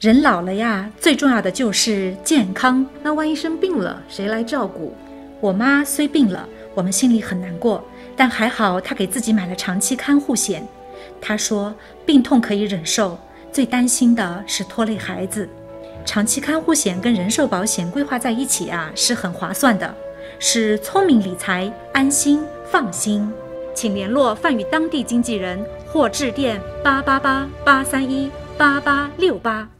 人老了呀，最重要的就是健康。 那万一生病了，谁来照顾？ 我妈虽病了，我们心里很难过，但还好她给自己买了长期看护险。她说病痛可以忍受，最担心的是拖累孩子。长期看护险跟人寿保险规划在一起啊，是很划算的，是聪明理财，安心放心。请联络泛宇当地经纪人或致电888-831-8868。